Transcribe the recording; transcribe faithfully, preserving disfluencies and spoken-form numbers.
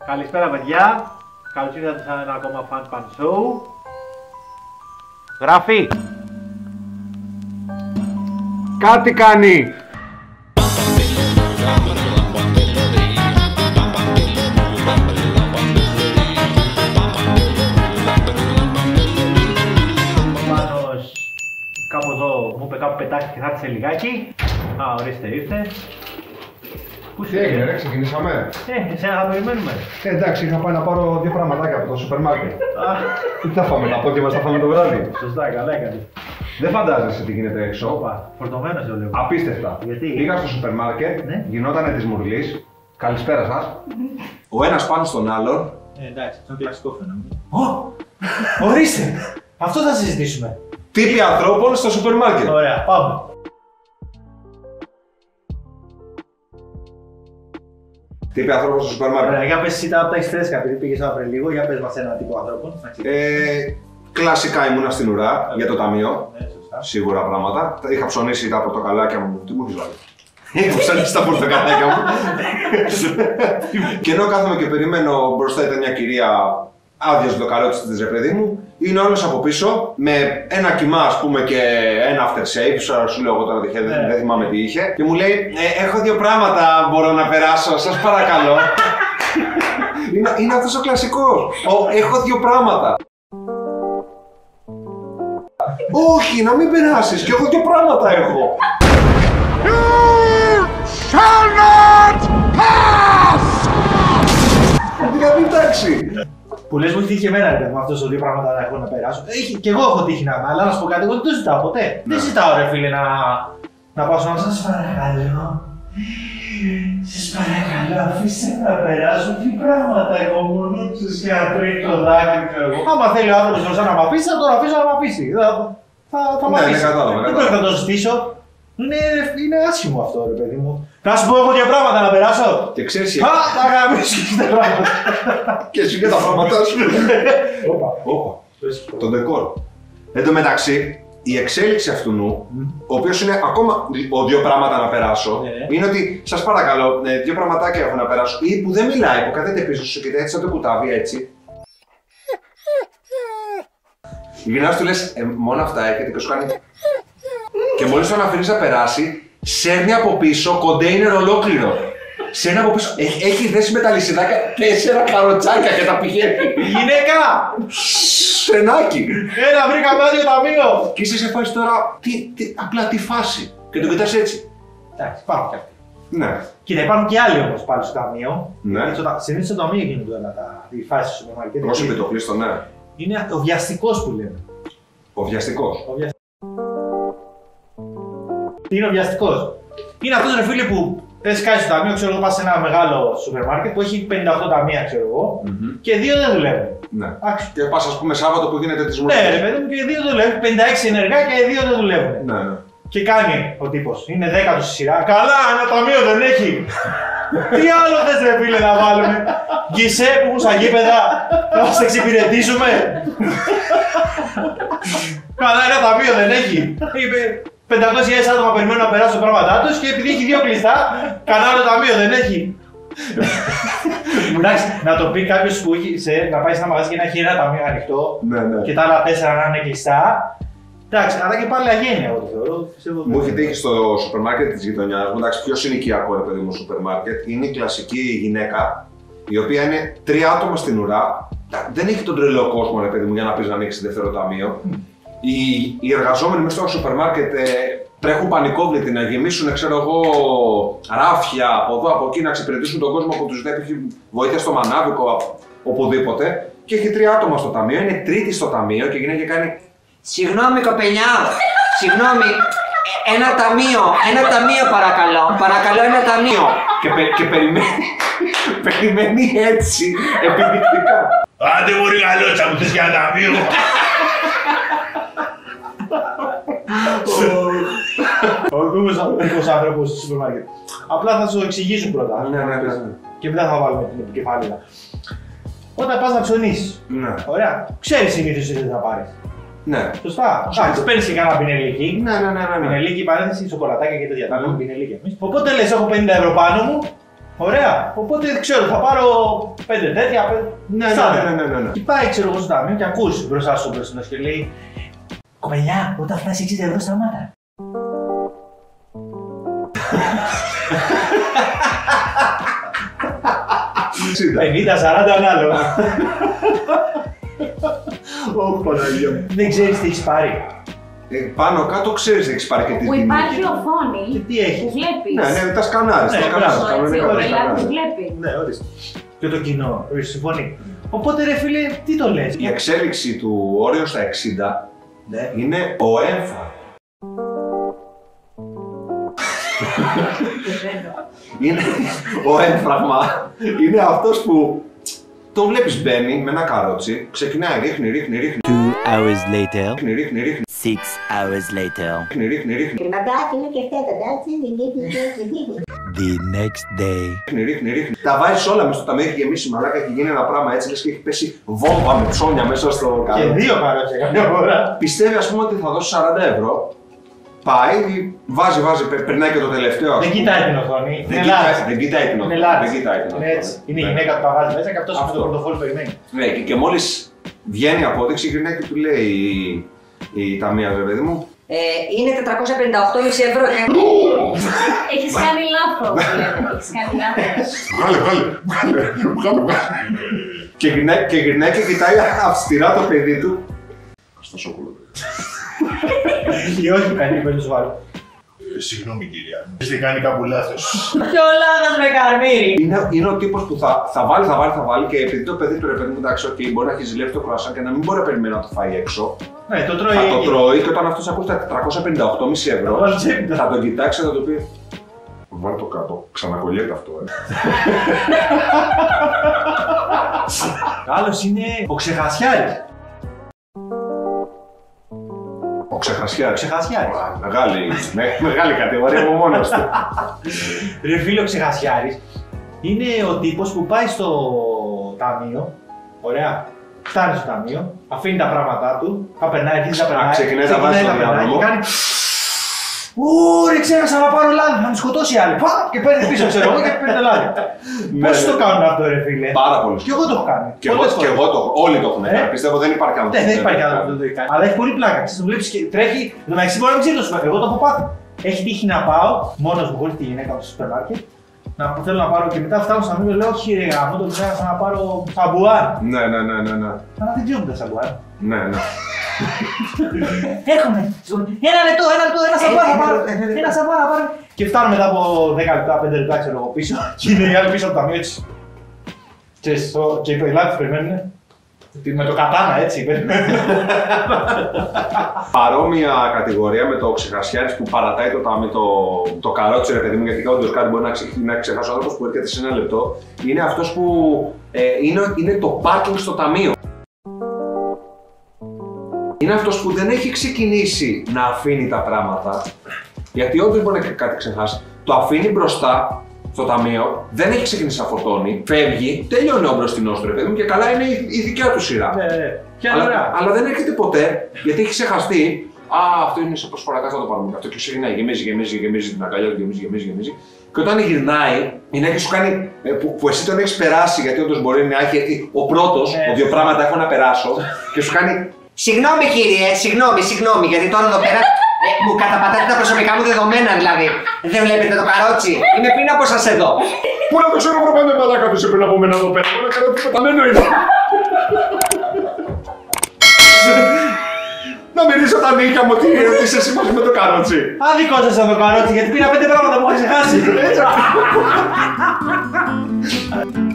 Καλησπέρα παιδιά, καλώς ήρθατε σε ένα ακόμα Fun Pan Show. Γράφει! Κάτι κάνει! Μάνος, κάπου εδώ μου είπε κάπου πετάχτηκε, χάτισε λιγάκι. Α, ορίστε, ήρθε. Πού τι έγινε, ρε, ξεκινήσαμε. Ε, εσένα θα περιμένουμε. Ε, εντάξει, είχα πάει να πάρω δύο πραγματάκια από το σούπερ μάρκετ. Τι θα φάμε, τα απόγευμα θα φάμε το βράδυ. Σωστά, καλά έκανε. Δεν φαντάζεσαι τι γίνεται έξω. Όπα, φορτωμένος το λέω. Απίστευτα. Γιατί? Πήγα στο σούπερ μάρκετ, Ναι. γινότανε της μουρλής. Καλησπέρα σας. Ο ένας πάνω στον άλλον. Ε, εντάξει, αυτό είναι κλασικό φαινόμενο. Ω! Ορίστε! Αυτό θα συζητήσουμε. Τύποι ανθρώπων στο σούπερ μάρκετ. Ωραία, πάμε. Τύποι ανθρώπων στο σούπερ μάρκετ. Ωραία, για πες εσύ τα από τα εξτρέσκα, επειδή πήγες να πριν λίγο, για πες μας ένα τύπο ανθρώπων. Ε, κλασικά ήμουνα στην ουρά για το ταμείο. Ναι, σωστά. Σίγουρα πράγματα. Είχα ψωνίσει τα πορτοκαλάκια μου. Τι μου έχεις βάλει. Είχα ψωνίσει τα πορτοκαλάκια μου. Και ενώ κάθομαι και περιμένω, μπροστά ήταν μια κυρία, άδειαζε το καλό της, ρε παιδί μου. Είναι όλος από πίσω με ένα κιμά, ας πούμε, και ένα after shave. Σου λέω εγώ τώρα, δεν, Ναι. δεν θυμάμαι τι είχε. Και μου λέει: ε, έχω δύο πράγματα, μπορώ να περάσω, σας παρακαλώ. είναι, είναι αυτός ο κλασικός. Ο, έχω δύο πράγματα. Όχι, να μην περάσεις, κι εγώ δύο πράγματα έχω. Shall not pass! Δηλαδή, εντάξει. Που λες μου έχει τύχει και εμένα, ρε παιδί μου, αυτός το δύο πράγματα να έχω να περάσω. Έχει, και εγώ έχω τύχει να είμαι, αλλά να σου πω κάτι, εγώ δεν το ζητάω ποτέ. Δεν ζητάω, ρε φίλε, να, να πάω στον άλλο. Σας παρακαλώ. Σας παρακαλώ, αφήστε να περάσω. Τι πράγματα έχω μόνο του για τρίτο δάκρυ, ξέρω εγώ. Άμα θέλει ο άνθρωπος μπροστά να μ' αφήσει, θα τον αφήσω να μ' αφήσει. Θα, θα, θα μ' Ναι, αφήσει. ναι, κατάλαβα, Δεν κατάλαβα. πρέπει να το ζητήσω. Είναι, είναι άσχημο αυτό, ρε παιδί μου. Να σου πω εγώ δύο πράγματα να περάσω. Και ξέρεις, Α, τα γαμίσω και τα πράγματα. και εσύ και τα πράγματά σου. Όπα. Όπα. Το ντεκόρ. Εν τω μεταξύ, η εξέλιξη αυτού νου, ο οποίος είναι ακόμα ο δύο πράγματα να περάσω, Ναι. είναι ότι σας παρακαλώ, ε, δύο πραγματάκια έχω να περάσω. Ή που δεν μιλάει, που κάθεται πίσω σου και έτσι σαν το κουτάβι, έτσι. Γυρνάς του λες, ε, μόνο αυτά έρχεται και σου κάνει. Και μόλις τον αφήνεις να περάσει, σέρνει από πίσω κοντέινερ ολόκληρο. Σέρνει από πίσω, έχει, έχει δέσει με τα λυσιδάκια τέσσερα καροτσάκια και τα πηγαίνει. Γυναίκα! Σενάκι. Έλα, βρήκαμε άδειο ταμείο! Και είσαι σε φάση τώρα, τι, τι, απλά τι φάση. Και τον κοιτάς έτσι. Εντάξει, υπάρχουν και αυτοί. Ναι. Κοίτα, υπάρχουν και άλλοι όμως πάλι στο ταμείο. Ναι. Συνήθως στο ταμείο γίνονται όλα τα η φάση του σούπερ μάρκετ. Πώς είπε το κλείστο, ναι. Είναι ο βιαστικός που λέμε. Ο βιαστικός. Ο βιαστικός. Τι είναι ο βιαστικός? Είναι αυτός, ρε φίλε, που θες κάτι στο ταμείο, ξέρω εγώ, πας σε ένα μεγάλο σούπερ μάρκετ που έχει πενήντα οκτώ ταμεία, ξέρω εγώ, Μμμ. και δύο δεν δουλεύουν. Ναι. Εντάξει. Και πας, ας πούμε, Σάββατο που γίνεται τις μουσικές. Ναι, ρε παιδί μου, και δύο δουλεύουν. πενήντα έξι ενεργά και δύο δεν δουλεύουν. Ναι, ναι. Και κάνει ο τύπος, είναι δέκατος στη σειρά. Καλά, ένα ταμείο δεν έχει. Τι άλλο θες, ρε φίλε, να βάλουμε? Γκισέ που έχουν στα γήπεδα, να μας εξυπηρετήσουμε. Καλά, ένα ταμείο δεν έχει. Είπε, πεντακόσιες χιλιάδες άτομα περιμένουν να περάσουν τα πράγματά τους και επειδή έχει δύο κλειστά, κανένα άλλο ταμείο δεν έχει. Εντάξει, να το πει κάποιος που έχει σε, να πάει σε ένα μαγαζί και να έχει ένα ταμείο ανοιχτό Ναι, ναι. και τα άλλα τέσσερα να είναι κλειστά. Εντάξει, αλλά και πάλι αγένεια εγώ το θεωρώ. Μου έχει τύχει στο σούπερ μάρκετ της γειτονιάς μου, εντάξει, πιο συνοικιακό, ρε παιδί μου, σούπερ μάρκετ. Είναι η κλασική γυναίκα, η οποία είναι τρία άτομα στην ουρά. Δεν έχει τον τρελό κόσμο, ρε παιδί μου, για να πεις να ανοίξει δεύτερο ταμείο. Οι, οι εργαζόμενοι μέσα στο σούπερ μάρκετ ε, τρέχουν πανικόβλητοι να γεμίσουν, ξέρω εγώ, ράφια από εδώ, από εκεί, να εξυπηρετήσουν τον κόσμο που τους ζητάει, έχει βοήθεια στο μανάβικο, οπουδήποτε. Και έχει τρία άτομα στο ταμείο, είναι τρίτη στο ταμείο και η γυναίκα κάνει. Συγγνώμη κοπελιά, συγγνώμη, ε, ένα ταμείο, ένα ταμείο παρακαλώ, παρακαλώ ένα ταμείο. Και, πε, και περιμένει, περιμένει έτσι, επιδεικτικά. Άντε μου ρε γαλότσα μου, θες για ένα ταμείο. Ο δίκος άνθρωπος στο σούπερ μάρκετ. Απλά θα σου εξηγήσω πρώτα. Ναι, ναι, ναι. Και μετά θα βάλουμε την επικεφαλίδα. Όταν πας να ψωνίσεις, Ναι. ωραία, ξέρεις συνήθως τι θες να πάρεις. Ναι. Σωστά. Εντάξει, παίρνεις και κάνα πινελίκι. Ναι, ναι, ναι, ναι. Πινελίκι, παρένθεση, σοκολατάκια και τέτοια. Τα λέμε πινελίκι εμείς. Οπότε λες, έχω πενήντα ευρώ πάνω μου. Ωραία. Οπότε ξέρω, θα πάρω Πέντε τέτοια, πέντε. Ναι, Στάνταρ. ναι, ναι, ναι, ναι. Και πάει, ξέρω εγώ, στο ταμείο και ακούσει μπροστά σου ο μπροστινός και λέει: κοπελιά, όταν φτάσει εξήντα ευρώ σταμάτα. πενήντα σαράντα ανάλογα. Ω, Παναγία μου. Δεν ξέρεις τι έχεις πάρει. Ε, πάνω κάτω ξέρεις έχεις πάρει και τι Που τιμή υπάρχει έχει. οθόνη Και τι έχει. που βλέπεις. Ναι, ναι, τα σκανάρεις, Ναι, τα σκανάρεις, μπράβο, κανονικά ο τα πελάτης σκανάρεις. βλέπει. Ναι, ορίστε. Και το κοινό, ορίστε, συμφωνεί. Οπότε ρε φίλε, τι το λες. Η εξέλιξη του όριου στα εξήντα Ναι. είναι ο έμφα. Είναι ο έμφραγμα. Είναι αυτός που το βλέπεις μπαίνει με ένα καρότσι, ξεκινάει, ρίχνει, ρίχνει, ρίχνει, Two hours later. ρίχνει, ρίχνει, ρίχνει, Six hours later. ρίχνει, ρίχνει, ρίχνει, The next day. ρίχνει, ρίχνει, ρίχνει. Τα βάζεις όλα μες στο ταμείο, έχει γεμίσει μαλάκα, έχει γίνει ένα πράγμα έτσι, λες και έχει πέσει βόμβα με ψώνια μέσα στο Και καρότσι. δύο καρότσια καμιά φορά. Πιστεύει ας πούμε ότι θα δώσει σαράντα ευρώ, πάει, βάζει, βάζει, πε- περνάει και το τελευταίο ας Δεν πούμε. κοιτάει την οθόνη. Δεν Είναι κοιτάει, λάθος. δεν κοιτάει την Είναι οθόνη. λάθος. Δεν κοιτάει την Είναι οθόνη. έτσι. Είναι η Ναι. γυναίκα που τα βάζει μέσα και αυτός με Αυτό. το πορτοφόλι περιμένει. Ναι, και, και μόλις βγαίνει η απόδειξη, γυρνάει και του λέει η, η ταμεία, ρε παιδί μου. Ε, είναι τετρακόσια πενήντα οκτώ κόμμα πέντε ευρώ. ε. Έχεις κάνει λάθος, λέμε. Έχεις κάνει λάθος. Βγάλε, βγάλε, βγάλε, βγάλε, βγάλε. Και γυρνάει και, γυρνάει και κοιτάει αυστηρά το παιδί του. Στα σόκολα. Ή όχι, κάνει πολύ σοβαρό. Ε, Συγγνώμη κυρία, έχετε κάνει κάπου λάθος. Ποιο λάθος με καρμύρι. Είναι, είναι ο τύπος που θα, θα βάλει, θα βάλει, θα βάλει και επειδή το παιδί του ρε παιδί μου εντάξει, okay, μπορεί να έχει ζηλέψει το κρουασάν και να μην μπορεί να περιμένει να το φάει έξω. Ναι, το τρώει. Θα το εκεί. τρώει και όταν αυτός ακούσει τα τετρακόσια πενήντα οκτώ κόμμα πέντε ευρώ, Θα βάλει τσέπη. θα τον κοιτάξει και θα του πει. Βάλε το κάτω, ξανακολλιέται αυτό, ε. Άλλος είναι ο Ξεχασιάρης. Ο ξεχασιάρης. Ο Ξεχασιάρης. Α, Μεγάλη, με- μεγάλη κατηγορία από μόνος του. Ρε φίλε, ο Ξεχασιάρης είναι ο τύπος που πάει στο ταμείο. Ωραία. Φτάνει στο ταμείο, αφήνει τα πράγματά του, τα περνάει, αρχίζει να περνάει. ξεκινάει να βάζει τα στο περνάει διάδρομο. και κάνει. Ου, ρε, ξέχασα να πάρω λάδι, να με σκοτώσει η άλλη. Πα! Και παίρνει πίσω, ξέρω εγώ, και παίρνει το λάδι. Ναι, Πώς ναι. το κάνουν αυτό, ρε φίλε. Πάρα πολύ. Και εγώ το έχω κάνει. Και εγώ, Πολλές και φορές. εγώ το Όλοι το έχουν Ε? κάνει. Πιστεύω δεν υπάρχει άνθρωπος. Ναι, δεν που υπάρχει το άνθρωπο που κάνει. δεν το έχει κάνει. Αλλά έχει πολύ πλάκα. Ξέρεις, το βλέπεις και τρέχει. Εν τω μεταξύ μπορεί να μην ξέρει το σούπερ. Εγώ το έχω πάθει. Έχει τύχει να πάω μόνο μου χωρίς τη γυναίκα μου στο σούπερ μάρκετ. Να θέλω να πάρω και μετά φτάνω στο αμήνιο λέω: όχι, ρε γάμο, το ξέχασα να πάρω σαμπουάν. Ναι, ναι, ναι, ναι, ναι. Αλλά δεν ξέρουμε τα σαμπουάν. Ναι, ναι. Έρχομαι. Ένα λεπτό, ένα λεπτό, ένα σαμπουάν να πάρω. Ένα σαμπουάν να πάρω. Και φτάνω μετά από δέκα λεπτά, πέντε λεπτά, ξέρω εγώ πίσω. Και είναι οι άλλοι πίσω από το ταμείο έτσι. Ξέρεις, το- και οι πελάτες περιμένουν. Με το κατάνα έτσι, περιμένουν. Παρόμοια κατηγορία με το ξεχασιάρης που παρατάει το, τάμι- το, το καρότσι, ρε παιδί μου, γιατί όντως κάτι μπορεί να, ξε, να ξεχάσει ο άνθρωπος που έρχεται σε ένα λεπτό. Είναι αυτός που ε, είναι, είναι το πάρκινγκ στο ταμείο. Είναι αυτός που δεν έχει ξεκινήσει να αφήνει τα πράγματα, γιατί όντως μπορεί να κάτι ξεχάσει. Το αφήνει μπροστά στο ταμείο, δεν έχει ξεκινήσει να φορτώνει, φεύγει, τελειώνει ο μπροστινός του ρε παιδί μου και καλά είναι η, η δικιά του σειρά. Ναι, ναι. Ποια Αλλά, ώρα. αλλά δεν έρχεται ποτέ γιατί έχει ξεχαστεί. Α, αυτό είναι σε προσφορά, κάτσε να το πάρουμε. Αυτό και ξεκινάει, γεμίζει, γεμίζει, γεμίζει την αγκαλιά του, γεμίζει, γεμίζει, γεμίζει. Και όταν γυρνάει, είναι και σου κάνει. ε, που, που εσύ τον έχει περάσει, γιατί όντω μπορεί να έχει έρθει ο πρώτο, Ναι. ο δύο πράγματα έχω να περάσω, και σου κάνει. Συγγνώμη κύριε, συγγνώμη, συγγνώμη, γιατί τώρα εδώ πέρα ε, μου καταπατάτε τα προσωπικά μου δεδομένα δηλαδή. Δεν βλέπετε το καρότσι, είμαι πριν από σας εδώ. Πού να το ξέρω, βρω πάντα μαλάκα του πριν από μένα εδώ πέρα. Ένα καρότσι πεταμένο είναι. Να μυρίσω τα νύχια μου ότι ότι είσαι εσύ μαζί με το καρότσι. Άδικο σας το καρότσι γιατί πήρα πέντε πράγματα που είχα ξεχάσει.